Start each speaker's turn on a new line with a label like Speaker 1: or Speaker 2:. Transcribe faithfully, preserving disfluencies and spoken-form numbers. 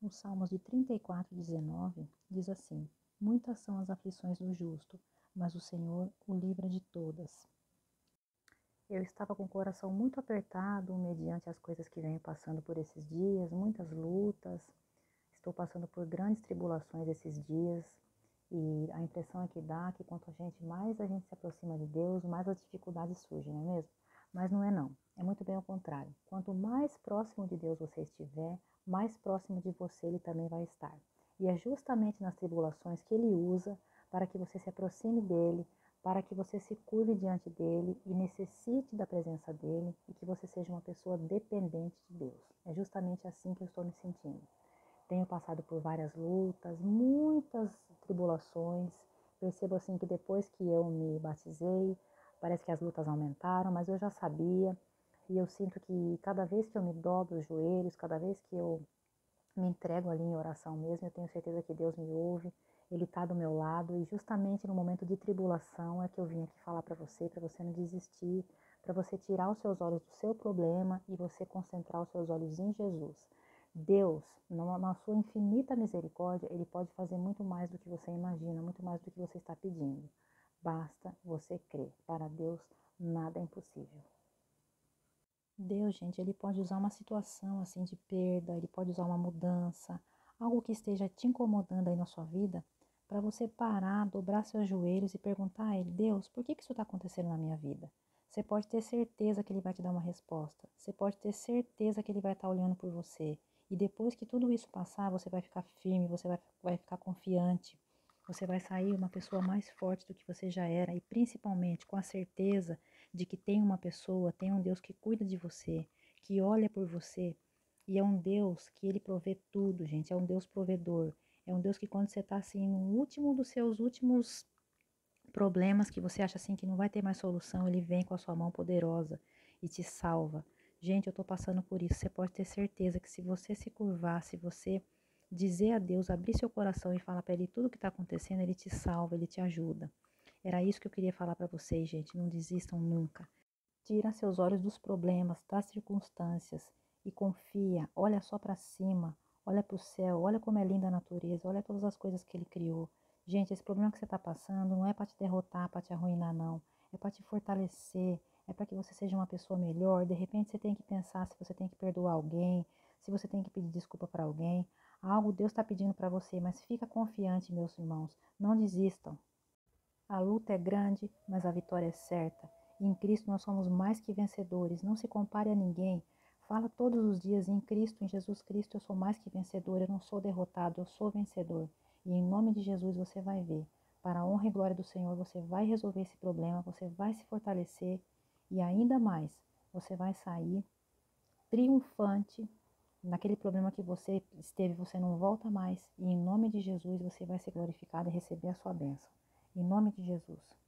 Speaker 1: No Salmos de trinta e quatro, dezenove, diz assim: muitas são as aflições do justo, mas o Senhor o livra de todas. Eu estava com o coração muito apertado mediante as coisas que venho passando por esses dias, muitas lutas. Estou passando por grandes tribulações esses dias e a impressão é que dá que quanto a gente mais a gente se aproxima de Deus, mais as dificuldades surgem, não é mesmo? Mas não é não, é muito bem ao contrário. Quanto mais próximo de Deus você estiver, mais próximo de você Ele também vai estar. E é justamente nas tribulações que Ele usa para que você se aproxime dEle, para que você se curve diante dEle e necessite da presença dEle e que você seja uma pessoa dependente de Deus. É justamente assim que eu estou me sentindo. Tenho passado por várias lutas, muitas tribulações. Percebo assim que depois que eu me batizei, parece que as lutas aumentaram, mas eu já sabia. E eu sinto que cada vez que eu me dobro os joelhos, cada vez que eu me entrego ali em oração mesmo, eu tenho certeza que Deus me ouve, Ele está do meu lado. E justamente no momento de tribulação é que eu vim aqui falar para você, para você não desistir, para você tirar os seus olhos do seu problema e você concentrar os seus olhos em Jesus. Deus, na sua infinita misericórdia, Ele pode fazer muito mais do que você imagina, muito mais do que você está pedindo. Basta você crer. Para Deus, nada é impossível. Deus, gente, Ele pode usar uma situação assim de perda, Ele pode usar uma mudança, algo que esteja te incomodando aí na sua vida, para você parar, dobrar seus joelhos e perguntar a Ele: Deus, por que que isso está acontecendo na minha vida? Você pode ter certeza que Ele vai te dar uma resposta. Você pode ter certeza que Ele vai estar olhando por você. E depois que tudo isso passar, você vai ficar firme, você vai, vai ficar confiante. Você vai sair uma pessoa mais forte do que você já era. E principalmente com a certeza de que tem uma pessoa, tem um Deus que cuida de você, que olha por você. E é um Deus que Ele provê tudo, gente. É um Deus provedor. É um Deus que quando você está assim no último dos seus últimos problemas, que você acha assim que não vai ter mais solução, Ele vem com a sua mão poderosa e te salva. Gente, eu estou passando por isso. Você pode ter certeza que se você se curvar, se você dizer a Deus, abrir seu coração e falar para Ele tudo o que está acontecendo, Ele te salva, Ele te ajuda. Era isso que eu queria falar para vocês, gente. Não desistam nunca. Tira seus olhos dos problemas, das circunstâncias e confia. Olha só para cima, olha para o céu, olha como é linda a natureza, olha todas as coisas que Ele criou. Gente, esse problema que você está passando não é para te derrotar, para te arruinar, não. É para te fortalecer, é para que você seja uma pessoa melhor. De repente você tem que pensar se você tem que perdoar alguém, se você tem que pedir desculpa para alguém. Algo Deus está pedindo para você, mas fica confiante, meus irmãos. Não desistam. A luta é grande, mas a vitória é certa. E em Cristo nós somos mais que vencedores. Não se compare a ninguém. Fala todos os dias: em Cristo, em Jesus Cristo, eu sou mais que vencedor. Eu não sou derrotado, eu sou vencedor. E em nome de Jesus você vai ver. Para a honra e glória do Senhor, você vai resolver esse problema, você vai se fortalecer e ainda mais, você vai sair triunfante. Naquele problema que você esteve, você não volta mais. E em nome de Jesus você vai ser glorificado e receber a sua bênção. Em nome de Jesus.